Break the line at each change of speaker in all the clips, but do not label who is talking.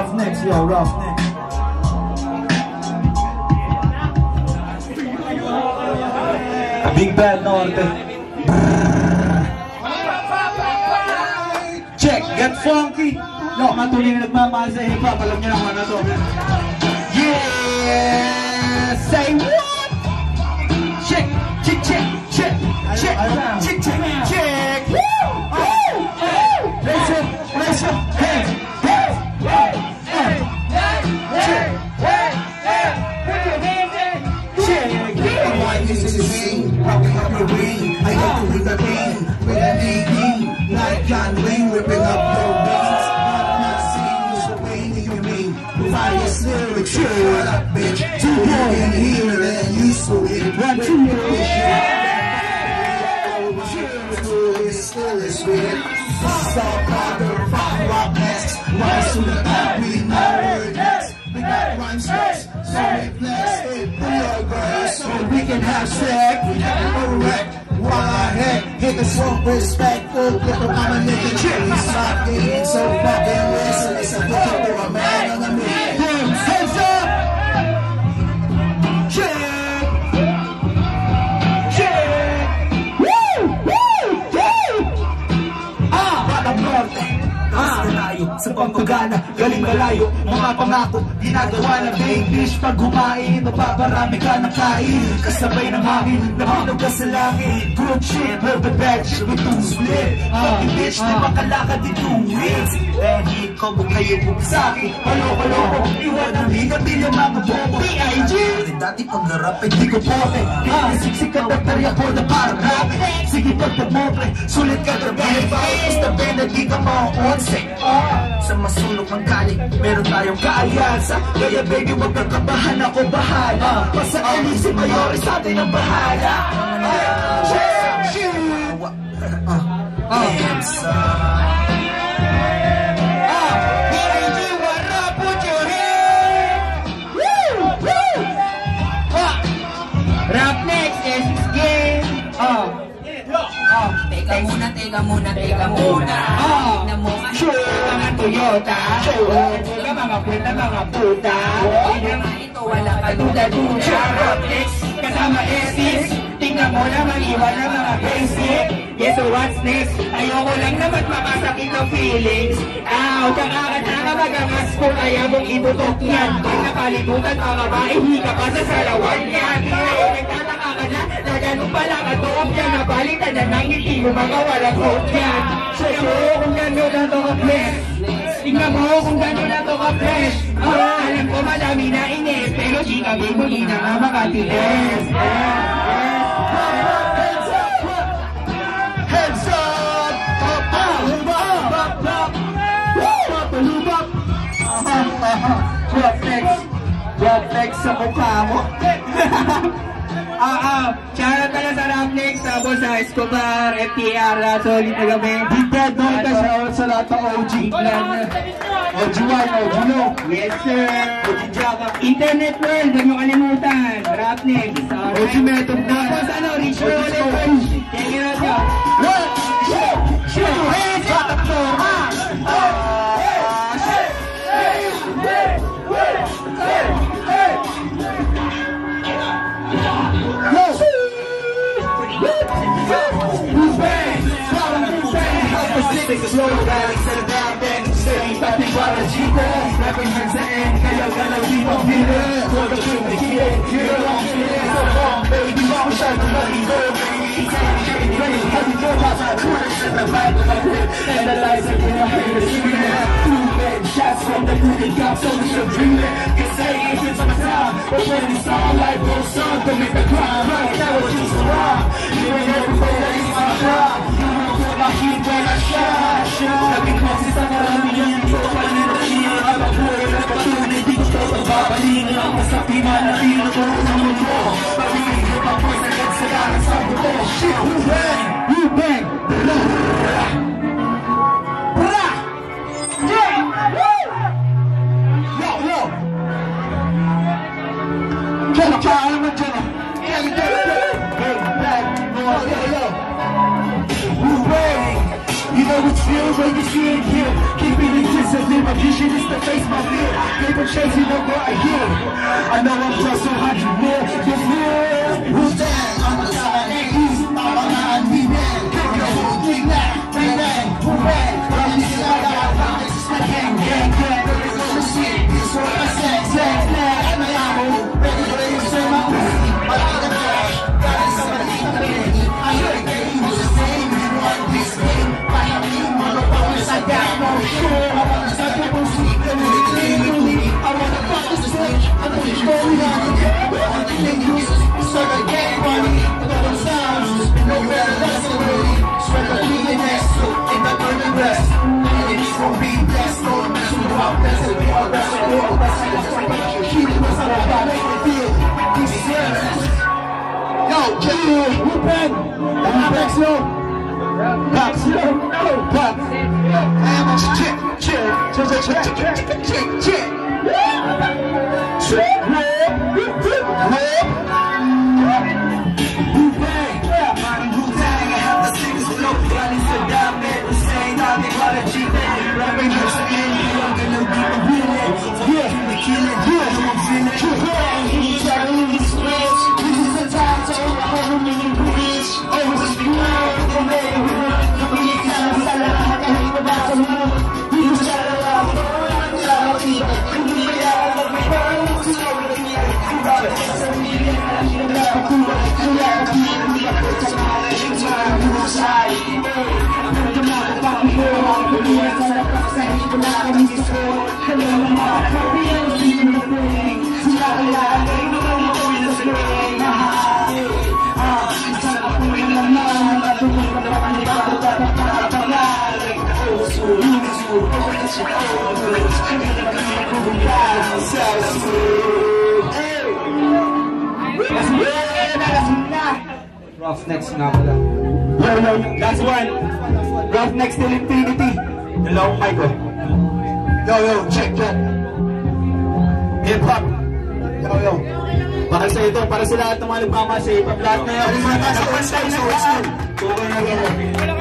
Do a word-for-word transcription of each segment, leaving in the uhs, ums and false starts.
Ruffnekx, yo, Ruffnekx. Big Bad Norte. Check, get funky. No, matuloy na nagmamahal sa hip-hop. Alam niyo naman na to. Yeah! Say what? Check, check, check, check, check, check, check, check. Woo! Woo! Raise up, raise up, hands, hands, hey, hey, hey, hey, hey, hey, put your hands in. Check.
Why is this mean? How we have a ring? I got to with the ring, with the ring, like John Wayne ripping up your veins. Not seeing you so pain in your vein. Fire lyrics, shut up, bitch. Two more in here than you so it. One, two, three. Still is weird. Salt powder, rock, rock next. Why so the back we know next? We got rhyme stress, so we flex it. So we can have sex. We have no wreck. Why heck? Hit the smoke, respectful. Look at my nigga cheese. Fucking so fucking listen. It's a look for a man on the moon. Hands up! Check! Check! Woo! Woo! Yeah! Ah! Batang Norte. Ah! Sa pampagana, galing malayo. Mga pangako, ginagawa na babish. Pag humain, mapaparami ka ng kain. Kasabay ng hangin, nabinog ka sa langit. Good shit, herbal batch, with two split. Fucking bitch, di makalakad in two weeks. Eh, di ko mo kayo bumsaki. Paloko-loko, iwan na bigabil yung mga bobo. B I G! Dati pag-rap, eh, di ko pote. Siksik ka bakterya ko na parang rapi. Sige pag-pagmople, sulit ka trabahe. Basta na di ka ma-onse. Sa masulok ng kali, meron tayong kaalyansa. Kaya baby, wag kang kabahan, ako bahala. Basta alisin mayori sa atin ang bahala. Hands up. B I G, what up, put your hands. Woo! Woo! Ruffnekx, S X game. Oh. Oh.
Teka muna, teka muna, teka muna. Tignan mo ka mga Toyota. Mga mga puta, mga puta. Tignan nga ito, wala ka duda-duda. Ruffnekx, kasama S X. Tingnan mo naman, iwan ng mga basic. Yes, so what's next? Ayoko lang naman makasakit ng feelings. Ow, kakakatanga magangas ko, kaya mong ibutok yan. Pag napalibutan mga babae, hika pa sa sarawan yan. Ngayon, nagtataka ka na, na ganun pala katook yan. Napalitan na nang hindi mo mga walang hope yan. Tingnan mo kung gano'n na to ka-flesh. Tingnan mo kung gano'n na to ka-fresh. Ah, alam ko madami na inis, pero di kami muli na nga makatilis.
Ruffnekx, Ruffnekx sa mukha mo.
Ah, ah, shoutout pala sa Ruffnekx, tapos sa Escobar, F T R, solid na kami.
Big Bad Norte, shoutout sa lahat ng O G. O G one, O G no.
Yes sir.
O G Java.
Internet world, huwag mo kalimutan. Ruffnekx.
O G Method na.
Tapos ano, Rich Roller. Check it out yun.
What? Shit! Shit! Hands up the floor! Ah! Slow down, settle down, then say something about a G-Bo. Rapping hands and kaya gonna be on here. For the truth, the kid, you're long, you're so long, baby, long shot, the money, go, baby. Ready, heavy, go, pass out, corners in the vibe of my whip. And the lights are in your hair, screaming out. Two bad shots from the movie, got so much of dreaming. Can say if it's on time, but when it's all like goes on, don't make the crime. Right now, it's just a rhyme. You ain't never play that it's my job. I keep when I shine, shine. I've been close to maramihan. Tropa na nila, ababuhay na patunay. Di ko ito pababalin. Ang masabi man na pinuto sa mundo. Pagiging ko pa po sa kagsagaran sa buto. Shit, who bang? Who bang? Bra! Yeah! Woo! Yo, yo! Kaya ka, alam mo dyan. Kaya ka, bang, bang, yo, yo, yo. You know it feels like you see it here. Keeping it disciplined, my vision is to face my fear.
people chasing the right here. I know I'm just a hundred more this year. Who's that? I'm a time and east. I'm a nine B man. Pick your whole thing now. Bang bang, boom bang. I'm using my guy. I'm just a gang, gang, gang. Ready for the shit. This what I said, said, said. I'm a yamo. Ready for the same my pussy. I like the cash. Got it, somebody in the baby. I know the game was the same. You want this game. I have you, motherfuckers. I got no shit. I want to start people sleep. I wanna fuck this stage. I'm gonna show you how to get it. I'm getting used. So I get money. But I'm sounds. No better less already. Spread the feeling next to in the burning rest. And it's gonna be best. No mess with rock. That's it. We are best. We are best. Keep it what's up. I gotta make it feel. This is it. Yo, Jay. Ruffnekx. Ruffnekx, yo. Box, yo. Box. I'm a chick. Chick. Chick. Chick. Chick. Chick. Chick.
Ruffnekx nga pala.
Yo, yo, last one. Ruffnekx till infinity. Hello, Michael. Yo, yo, check, check. Hip hop. Yo, yo. Para sa ito, para sa lahat ng mga nagmamasa, hip hop lahat na yun. Napantay na lahat. Okay na gano'n.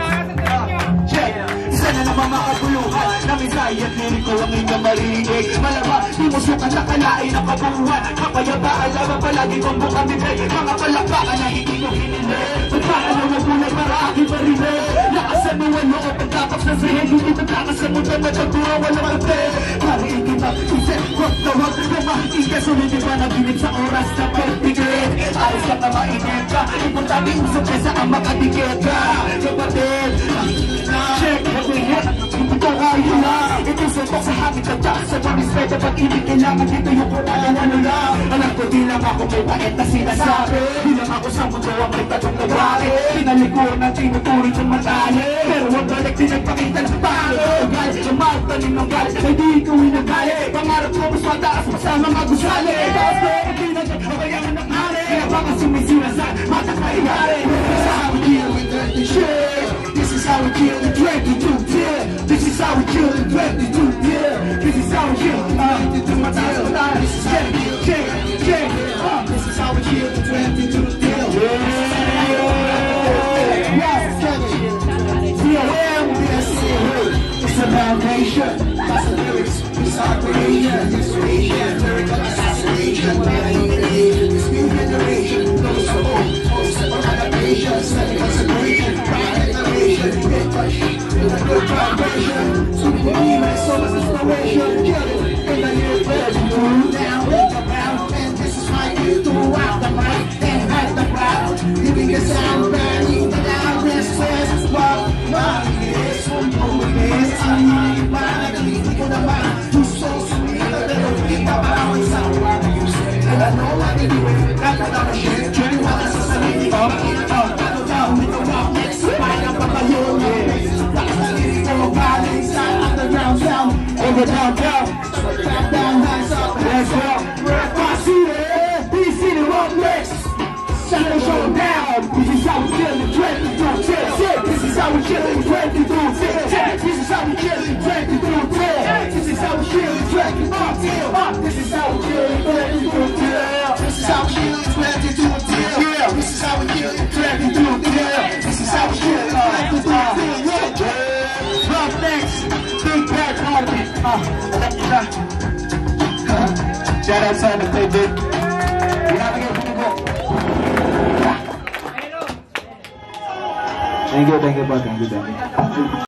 Check. Isa na naman makaguluhan na misay at liriko ang inyong marinig. Malamang, di mo sukat na kalain ang kabuuan. Kapayapaan lamang palagi kong bukang bibig. Mga palakpakan na hindi ko hinilig. Pagpaano na bulag para aking marinig. Lakasan mo ang loob pagkapag na sa'yo. Hindi pagkakas sa mundo na nagtuwa walang arte. Para hindi mag-isip, wag na wag na makikita. Sulit ba na binit sa oras na pagpigit. Ayos ka na mainit ka. Importante usap ka sa ang makadikit ka. Kapatid, check. Ito kayo lang. Ito suntok sa hangin ka dyan. Sa panispeto pag ibig kailangan dito yung kung ano lang. Alam ko di lang ako may pait na sinasabi. Di lang ako sa mundo ang may tatong nagwari. Pinalikuran na tinuturin kong matali. Pero wag balik din nagpakita ng pangit. Ugal, lumaw, tanim ng gal. Ay di ikaw inagali. Pangarap ko mas mataas pa sa mga gusali. Tapos ko hindi nagkakabayaan ng ari. Kaya baka sumisira sa mata kaihari. Sa hawag deal with dirty shit. This is how we kill the twenty-two deal. This is how we kill the twenty-two deal. This is how we kill the twenty-two deal. This is how we kill the This is how we kill the twenty-two deal. Yes, C O M, yes, it's a foundation. That's the lyrics. It's our creation, it's creation, lyrical assassination. This new generation goes for home. Host of adaptation, setting consecration, pride innovation, hit by sheet with a good vibration. So we believe in so much inspiration. Kill it in the new version. Now make a pound, and this is how you throughout the mic and hide the crowd. Giving a sound, banning the loudness says, well, my ears, one more ears, I'm not mine, I'm leaving the mind. Two souls to me, a little bit about it, sound like you say. And I know I can do it, that's what I'm shit. Turn one as a city, up, up, battle down with the Ruffnekx. Find out what I hear, that's the city, go about inside, underground sound, over downtown. Down, down, hands up, hands up. I see it, we see the Ruffnekx. Shut show down. This is how we kill the twenty-two deal. This is how we kill the twenty-two deal. This is how we kill the twenty-two deal. This is how we kill the twenty-two deal. This is how we kill the twenty-two deal. This is how we kill the twenty-two deal. This is how we kill the twenty-two deal. This is how we kill the twenty-two deal. Ruffnekx, big bad party. Ah, alam niyo na. Shout out sa amin kay Ben. Binabigay po po. Thank you, thank you po, thank you, thank you.